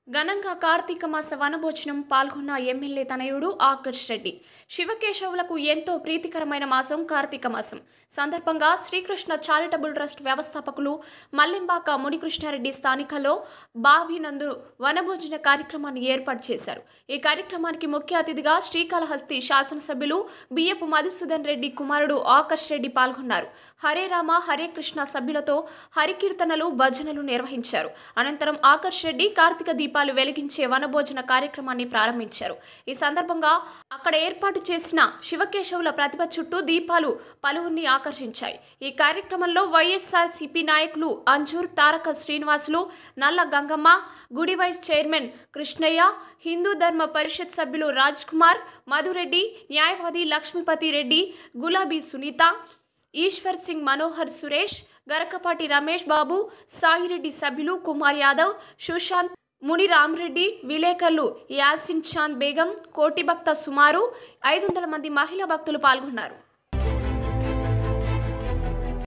ఘనంగా కార్తీక మాస వనభోజనం పాల్గొన్న ఎమ్మెల్యే తనయుడు ఆకర్ష్ రెడ్డి. శివకేశవులకు ఎంతో ప్రీతికరమైన మాసం కార్తీక మాసం సందర్భంగా శ్రీకృష్ణ చారిటబుల్ ట్రస్ట్ వ్యవస్థాపకులు మల్లెంబాక మునికృష్ణారెడ్డి స్థానికలో బావినందు వనభోజన కార్యక్రమాన్ని ఏర్పాటు చేశారు. ఈ కార్యక్రమానికి ముఖ్య అతిథిగా శ్రీకాళహస్తి శాసనసభ్యులు బియ్యపు మధుసూదన్ రెడ్డి కుమారుడు ఆకర్ష్ రెడ్డి పాల్గొన్నారు. హరే రామ హరే కృష్ణ సభ్యులతో హరికీర్తనలు భజనలు నిర్వహించారు. అనంతరం ఆకర్ష్ రెడ్డి కార్తీక దీపాలు వెలిగించే వనభోజన కార్యక్రమాన్ని ప్రారంభించారు. ఈ సందర్భంగా అక్కడ ఏర్పాటు చేసిన శివకేశవుల ప్రతిభ చుట్టూ దీపాలు పలువురిని ఆకర్షించాయి. ఈ కార్యక్రమంలో వైఎస్ఆర్సీపీ నాయకులు అంజూర్ తారక శ్రీనివాసులు, నల్ల గంగమ్మ, గుడి వైస్ చైర్మన్ కృష్ణయ్య, హిందూ ధర్మ పరిషత్ సభ్యులు రాజ్ కుమార్, మధురెడ్డి, న్యాయవాది లక్ష్మీపతి రెడ్డి, గులాబీ సునీత, ఈశ్వర్ సింగ్, మనోహర్ సురేష్, గరకపాటి రమేష్ బాబు, సాయిరెడ్డి సభ్యులు కుమార్ యాదవ్, సుశాంత్, ముని రామరెడ్డి, విలేకరులు యాసిన్ చాంద్ బేగం, కోటి భక్త సుమారు 500 మంది మహిళా భక్తులు పాల్గొన్నారు.